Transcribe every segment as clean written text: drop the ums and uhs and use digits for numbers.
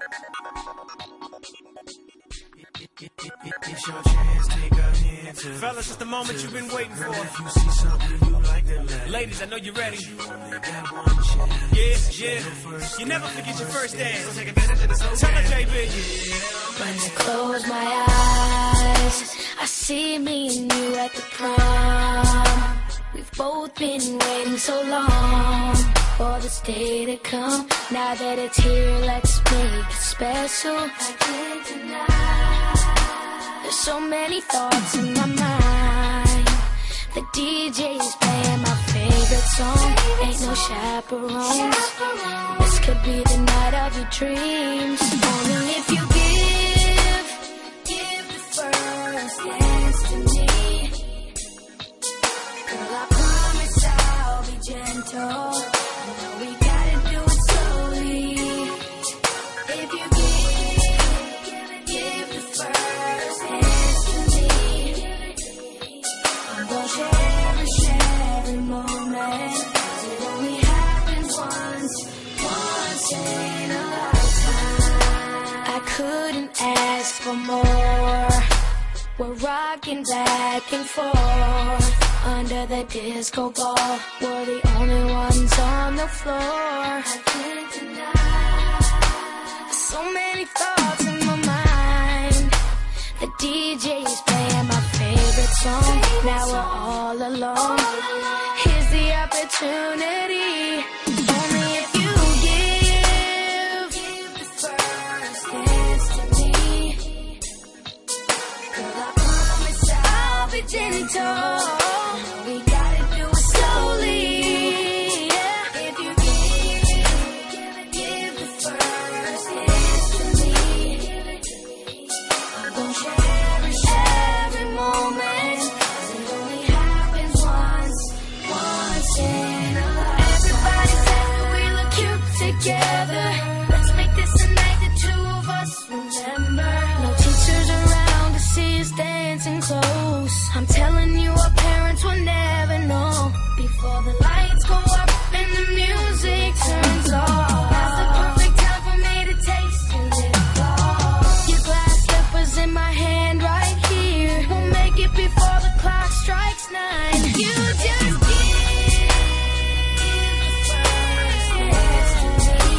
It's your chance, take a hint. Fellas, it's the moment you've been waiting for. If you see something you like, then let it. Ladies, I know you're ready. You only got one chance. Yeah. You never forget your first dance. So take advantage of this whole Tell her, JB. When I close my eyes, I see me and you at the prom. We've both been waiting so long for this day to come. Now that it's here, let's make it special. I can't deny. There's so many thoughts in my mind. The DJ's playing my favorite song. Ain't no chaperones. This could be the night of your dreams. Only if you give the first dance to me. Girl, I promise I'll be gentle. I know we gotta do it slowly. If you give the first dance to me, I'm gonna cherish every moment. 'Cause it only happens once in a lifetime. I couldn't ask for more. We're rocking back and forth under the disco ball. We're the only ones on the floor. I can't deny. So many thoughts in my mind. The DJ's playing my favorite song. Now we're all alone. Here's the opportunity. Only if you give the first dance to me. Girl, I promise I'll be gentle. We gotta do it slowly. Yeah. If you give the first dance to me, I'm gonna cherish every moment. 'Cause it only happens once in a lifetime. Everybody says that we look cute together. Let's make this a night the two of us remember. No teachers around to see us dancing close. I'm telling you, our parents will never know. Before the lights go up and the music turns off, that's the perfect time for me to taste your lip gloss. Your glass slippers in my hand right here. We'll make it before the clock strikes 9. You just give the first dance to me.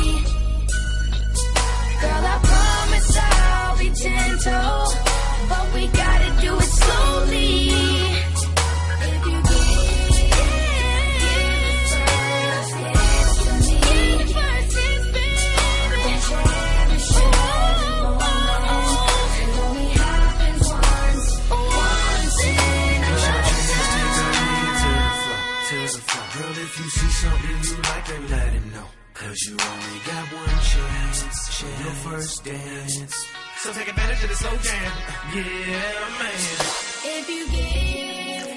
Girl, I promise I'll be gentle, but we gotta do it slowly. If you give the first dance to me, first dance, baby, I'm gonna cherish every moment. It only happens once in a lifetime. To the floor. Girl, if you see something you like, then let it know. 'Cause you only got one chance. Your first dance. So take advantage of the slow jam. Yeah, man. If you give